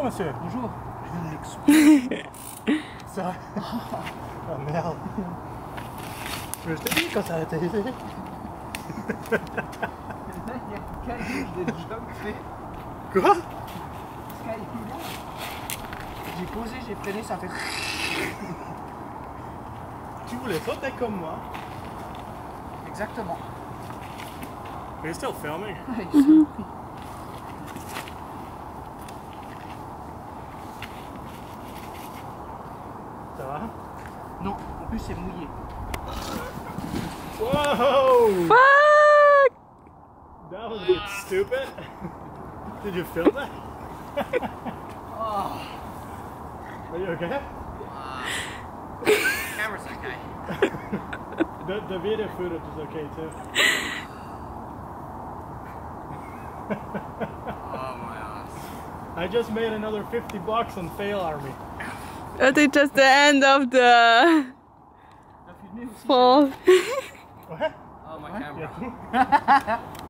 monsieur. Bonjour. Je viens de l'exploser. Ça. Oh merde. Je te dis quand ça a été fait. Il y a Sky, je l'ai déjà fait. Quoi? Sky, il est là. J'ai posé, j'ai freiné, ça fait. Tu voulais sauter comme moi. Exactement. Mais still filming. Ça va? Non, en plus c'est mouillé. Whoa! Fuck! That was a bit stupid. Did you film that? Oh. Are you okay? Camera's okay. The video footage is okay too. Oh my ass. I just made another $50 on Fail Army. That is just the end of the fall. What? Oh my Huh? camera. Yeah.